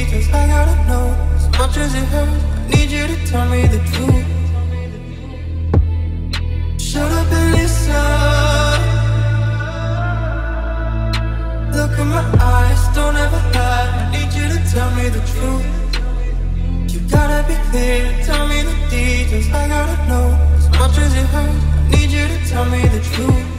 details. I gotta know as much as it hurts. I need you to tell me the truth. Shut up and listen. Look in my eyes, don't ever lie. I need you to tell me the truth. You gotta be clear, tell me the details. I gotta know as much as it hurts. I need you to tell me the truth.